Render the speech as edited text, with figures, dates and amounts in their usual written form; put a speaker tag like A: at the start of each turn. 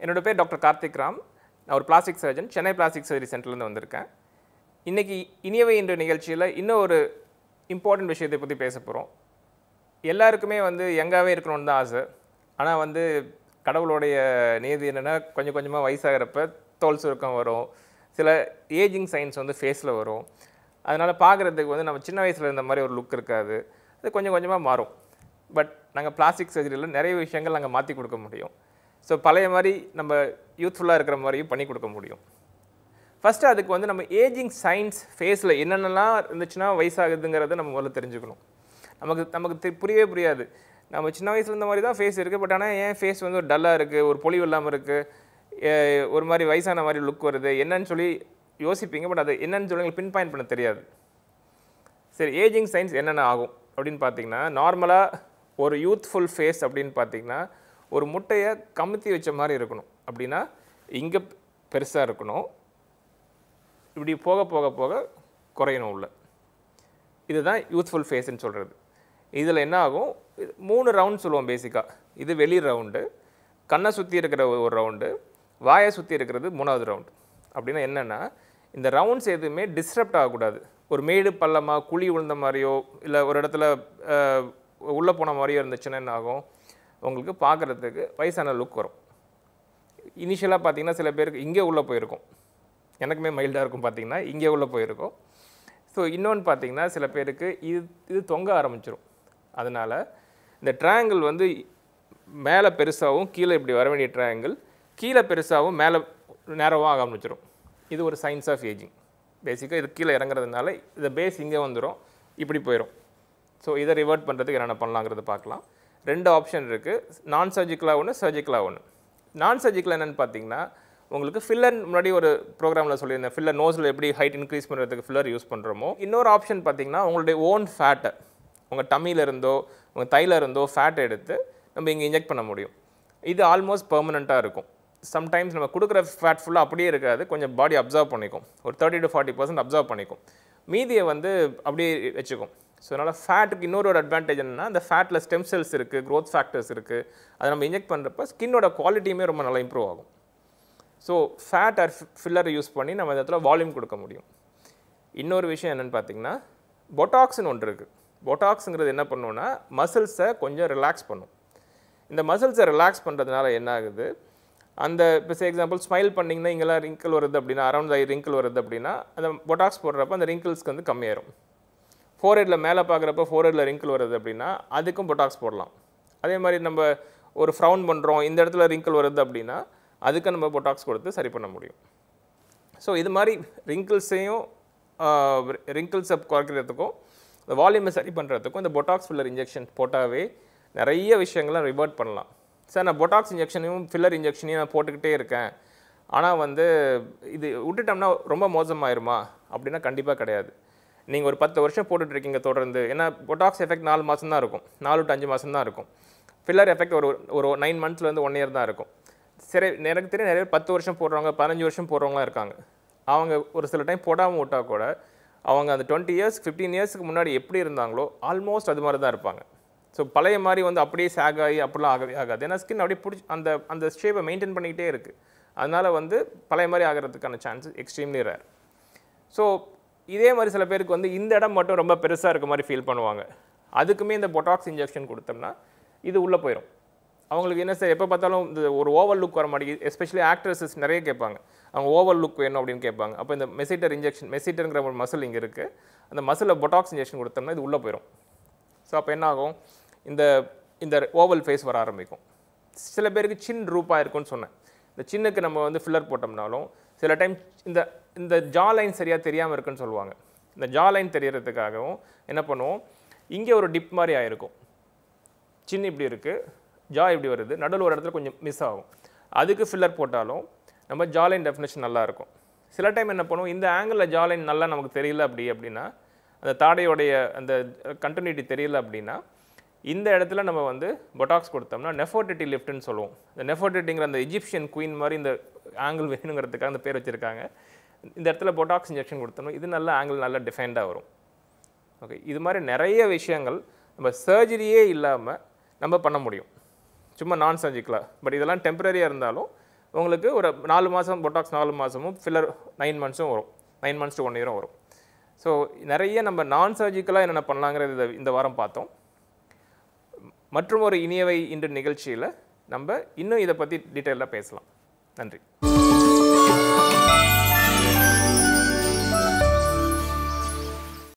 A: என்னோட பேர் டாக்டர் கார்த்திக் ராம். நான் ஒரு plastic surgeon, Chennai plastic surgery சென்டர்லேருந்து வந்திருக்கேன். இன்றைக்கி இனியவை என்ற நிகழ்ச்சியில் இன்னும் ஒரு இம்பார்ட்டன்ட் விஷயத்தை பற்றி பேச போகிறோம். எல்லாருக்குமே யங்காகவே இருக்கணும்னு தான் ஆசை. ஆனால் கடவுளுடைய நியதி என்னென்னா, கொஞ்சம் கொஞ்சமாக வயசாகிறப்ப தோல் சுருக்கம் வரும், சில ஏஜிங் சைன்ஸ் ஃபேஸில் வரும். அதனால் பார்க்குறதுக்கு நம்ம சின்ன வயசில் இருந்த மாதிரி ஒரு லுக் இருக்காது. அது கொஞ்சம் கொஞ்சமாக மாறும். பட் நாங்கள் பிளாஸ்டிக் சர்ஜரியில் நிறைய விஷயங்கள் நாங்கள் மாற்றி கொடுக்க முடியும். ஸோ பழைய மாதிரி நம்ம யூத்ஃபுல்லாக இருக்கிற மாதிரியும் பண்ணி கொடுக்க முடியும். ஃபஸ்ட்டு அதுக்கு நம்ம ஏஜிங் சைன்ஸ் ஃபேஸில் என்னென்னலாம் இருந்துச்சுன்னா வயசாகுதுங்கிறத நம்ம முதல்ல தெரிஞ்சுக்கணும். நமக்கு புரியவே புரியாது. நம்ம சின்ன வயசில் இருந்த மாதிரி தான் ஃபேஸ் இருக்குது, பட் ஆனால் ஏன் ஃபேஸ் ஒரு டல்லாக இருக்குது, ஒரு பொலிவு இல்லாமல் இருக்குது, ஒரு மாதிரி வயசான மாதிரி லுக் வருது, என்னன்னு சொல்லி யோசிப்பீங்க. பட் அது என்னன்னு சொல்லி பின் பாயிண்ட் பண்ண தெரியாது. சரி, ஏஜிங் சைன்ஸ் என்னென்ன ஆகும் அப்படின்னு பார்த்தீங்கன்னா, நார்மலாக ஒரு யூத்ஃபுல் ஃபேஸ் அப்படின்னு பார்த்தீங்கன்னா, ஒரு முட்டையை கமுத்தி வச்ச மாதிரி இருக்கணும். அப்படின்னா இங்கே பெருசாக இருக்கணும், இப்படி போக போக போக குறையணும் உள்ள. இதுதான் யூத்ஃபுல் ஃபேஸ்ன்னு சொல்கிறது. இதில் என்ன ஆகும், 3 ரவுண்ட் சொல்லுவோம் பேசிக்காக. இது வெளி ரவுண்டு, கண்ணை சுற்றி இருக்கிற ஒரு ரவுண்டு, வாயை சுற்றி இருக்கிறது 3வது ரவுண்டு. அப்படின்னா என்னென்னா, இந்த ரவுண்ட்ஸ் எதுவுமே டிஸ்டர்ப்ட் ஆகக்கூடாது. ஒரு மேடு பள்ளமாக குழி விழுந்த மாதிரியோ இல்லை ஒரு இடத்துல உள்ளே போன மாதிரியோ இருந்துச்சுன்னா என்ன ஆகும், உங்களுக்கு பார்க்குறதுக்கு வயசான லுக் வரும். இனிஷியலாக பார்த்தீங்கன்னா சில பேருக்கு இங்கே உள்ளே போயிருக்கும், எனக்குமே மைல்டாக இருக்கும், பார்த்தீங்கன்னா இங்கே உள்ளே போயிருக்கும். ஸோ இன்னொன்று பார்த்தீங்கன்னா சில பேருக்கு இது தொங்க ஆரம்பிச்சிடும். அதனால் இந்த ட்ரையாங்கிள் மேலே பெருசாகவும் கீழே இப்படி வர வேண்டிய ட்ரையாங்கிள் கீழே பெருசாகவும் மேலே நேரமாக ஆரம்பிச்சிடும். இது ஒரு சைன்ஸ் ஆஃப் ஏஜிங். பேசிக்காக இது கீழே இறங்குறதுனால இந்த பேஸ் இங்கே வந்துடும், இப்படி போயிடும். ஸோ இதை ரிவர்ட் பண்ணுறதுக்கு என்னென்ன பண்ணலாங்கிறது பார்க்கலாம். 2 ஆப்ஷன் இருக்குது. நான் சர்ஜிக்கலாக ஒன்று, சர்ஜிக்கலாக ஒன்று. நான் சர்ஜிக்கலாக என்னென்னு பார்த்தீங்கன்னா, உங்களுக்கு ஃபில்லர் முன்னாடி ஒரு ப்ரோக்ராமில் சொல்லியிருந்தேன், ஃபில்லர் நோஸில் எப்படி ஹைட் இன்க்ரீஸ் பண்ணுறதுக்கு ஃபில்லர் யூஸ் பண்ணுறோமோ. இன்னொரு ஆப்ஷன் பார்த்தீங்கன்னா, உங்களுடைய ஓன் ஃபேட்டை, உங்கள் டம்மியிலிருந்தோ உங்கள் தையில இருந்தோ ஃபேட்டை எடுத்து நம்ம இங்கே இன்ஜெக்ட் பண்ண முடியும். இது ஆல்மோஸ்ட் பெர்மனெண்ட்டாக இருக்கும். சம்டைம்ஸ் நம்ம கொடுக்குற ஃபேட் ஃபுல்லாக அப்படியே இருக்காது, கொஞ்சம் பாடி அப்சர்வ் பண்ணிக்கும், ஒரு 30 to 40% அப்சர்வ் பண்ணிக்கும், மீதியை அப்படியே வச்சுக்கும். ஸோ அதனால் ஃபேட்டுக்கு இன்னொரு அட்வான்டேஜ் என்னென்னா, அந்த ஃபேட்டில் ஸ்டெம் செல்ஸ் இருக்குது, க்ரோத் ஃபேக்டர்ஸ் இருக்குது. அதை நம்ம இன்ஜெக்ட் பண்ணுறப்ப ஸ்கின்னோட குவாலிட்டியுமே ரொம்ப நல்லா இம்ப்ரூவ் ஆகும். ஸோ ஃபேட் ஆர் ஃபில்லரை யூஸ் பண்ணி நம்ம இந்த இடத்துல வால்யூம் கொடுக்க முடியும். இன்னொரு விஷயம் என்னென்னு பார்த்தீங்கன்னா, பொட்டாக்ஸ்னு ஒன்று இருக்குது. பொட்டாக்ஸுங்கிறது என்ன பண்ணுன்னா, மசில்ஸை கொஞ்சம் ரிலாக்ஸ் பண்ணும். இந்த மசில்ஸை ரிலாக்ஸ் பண்ணுறதுனால என்ன ஆகுது, அந்த இப்போ எக்ஸாம்பிள் ஸ்மைல் பண்ணிங்கன்னா இங்கெல்லாம் ரிங்கிள் வருது அப்படின்னா, அரௌண்ட் ஐ ரிங்கிள் வருது அப்படின்னா, அந்த பொட்டாக்ஸ் போடுறப்ப அந்த ரிங்கிள்ஸ்க்கு கம்மியாயிரும். ஃபோர்ஹெட்டில் மேலே பார்க்குறப்ப ஃபோர்ஹெட்டில் ரிங்கிள் வருது அப்படின்னா அதுக்கும் பொட்டாக்ஸ் போடலாம். அதே மாதிரி நம்ம ஒரு ஃப்ரௌன் பண்ணுறோம், இந்த இடத்துல ரிங்கிள் வருது அப்படின்னா அதுக்கு நம்ம பொட்டாக்ஸ் கொடுத்து சரி பண்ண முடியும். ஸோ இது மாதிரி ரிங்கிள்ஸை குறைக்கிறதுக்கும் இந்த வால்யூமை சரி பண்ணுறதுக்கும் இந்த பொட்டாக்ஸ் ஃபில்லர் இன்ஜெக்ஷன் போட்டாவே நிறைய விஷயங்களை ரிவர்ட் பண்ணலாம். சார், நான் பொட்டாக்ஸ் இன்ஜெக்ஷனையும் ஃபில்லர் இன்ஜெக்ஷனையும் நான் போட்டுக்கிட்டே இருக்கேன், ஆனால் இது விட்டுட்டோம்னா ரொம்ப மோசமாயிருமா அப்படின்னா கண்டிப்பாக கிடையாது. நீங்கள் ஒரு 10 வருஷம் போட்டுட்ருக்கீங்க தொடர்ந்து. ஏன்னா பொட்டாக்ஸ் எஃபெக்ட் 4 மாதம் தான் இருக்கும், 4 to 5 மாதம் தான் இருக்கும். ஃபில்லர் எஃபெக்ட் ஒரு 9 monthsலேருந்து 1 year தான் இருக்கும். சரி, எனக்கு தெரியும் நிறைய 10 வருஷம் போடுறவங்க, 15 வருஷம் போடுறவங்களாம் இருக்காங்க. அவங்க ஒரு சில டைம் போடாமல் விட்டால் கூட அவங்க அந்த 20 years 15 yearsக்கு முன்னாடி எப்படி இருந்தாங்களோ ஆல்மோஸ்ட் அது மாதிரி தான் இருப்பாங்க. ஸோ பழைய மாதிரி அப்படியே சேக் ஆகி அப்படிலாம் ஆகவே ஆகாது. ஏன்னா ஸ்கின் அப்படியே பிடிச்சி அந்த ஷேப்பை மெயின்டைன் பண்ணிக்கிட்டே இருக்குது. அதனால் பழைய மாதிரி ஆகிறதுக்கான சான்சஸ் எக்ஸ்ட்ரீம்லி ரேர். ஸோ இதே மாதிரி சில பேருக்கு இந்த இடம் மட்டும் ரொம்ப பெருசாக இருக்க மாதிரி ஃபீல் பண்ணுவாங்க. அதுக்குமே இந்த பொட்டாக்ஸ் இன்ஜெக்ஷன் கொடுத்தோம்னா இது உள்ளே போயிடும். அவங்களுக்கு என்ன சார், எப்போ பார்த்தாலும் இந்த ஒரு ஓவல் லுக் வர மாட்டேங்குது. எஸ்பெஷலி ஆக்ட்ரஸஸ் நிறைய கேட்பாங்க, அவங்க ஓவல் லுக் வேணும் அப்படின்னு கேட்பாங்க. அப்போ இந்த மெசிட்டருங்கிற ஒரு மசில் இங்கே இருக்குது, அந்த மசிலில் பொட்டாக்ஸ் இன்ஜெக்ஷன் கொடுத்தோம்னா இது உள்ளே போயிடும். ஸோ அப்போ என்ன ஆகும், இந்த ஓவல் ஃபேஸ் வர ஆரம்பிக்கும். சில பேருக்கு சின் ரூப்பாக இருக்குன்னு சொன்னேன். இந்த சின்னுக்கு நம்ம ஃபில்லர் போட்டோம்னாலும் சில டைம் இந்த ஜா லைன் சரியாக தெரியாமல் இருக்குன்னு சொல்லுவாங்க. இந்த ஜா லைன் தெரியறதுக்காகவும் என்ன பண்ணுவோம், இங்கே ஒரு டிப் மாதிரி ஆகிருக்கும், சின்ன இப்படி இருக்குது, ஜா இப்படி வருது, நடுவில் ஒரு இடத்துல கொஞ்சம் மிஸ் ஆகும். அதுக்கு ஃபில்லர் போட்டாலும் நம்ம ஜா லைன் டெஃபினேஷன் நல்லாயிருக்கும். சில டைம் என்ன பண்ணுவோம், இந்த ஆங்கிளில் ஜா லைன் நல்லா நமக்கு தெரியல அப்படின்னா, அந்த தாடையோடைய அந்த கண்டினியூட்டி தெரியல அப்படின்னா, இந்த இடத்துல நம்ம பொட்டாக்ஸ் கொடுத்தோம்னா நெஃபர்டிட்டி லிஃப்ட்னு சொல்லுவோம். இந்த நெஃபர்டிட்டிங்கிற அந்த எஜிப்ஷியன் குயின் மாதிரி இந்த ஆங்கிள் வேணுங்கிறதுக்காக அந்த பேர் வச்சுருக்காங்க. இந்த இடத்துல பொட்டாக்ஸ் இன்ஜெக்ஷன் கொடுத்தோம்னா இது நல்ல ஆங்கிள் நல்லா டிஃபைன்டாக வரும். ஓகே, இது மாதிரி நிறைய விஷயங்கள் நம்ம சர்ஜரியே இல்லாமல் நம்ம பண்ண முடியும், சும்மா நான் சர்ஜிக்கலாக. பட் இதெல்லாம் டெம்பரரியாக இருந்தாலும் உங்களுக்கு ஒரு 4 மாதம் பொட்டாக்ஸ் 4 மாதமும் ஃபில்லர் 9 மந்த்ஸும் வரும். 9 months to 1 year வரும். ஸோ நிறைய நம்ம நான் சர்ஜிக்கலாக என்னென்ன பண்ணலாங்கிறது இந்த வாரம் பார்த்தோம். மற்றும் ஒரு இனியவை இன்று நிகழ்ச்சியில் நம்ம இன்னும் இதை பற்றி டீட்டெயிலாக பேசலாம். நன்றி.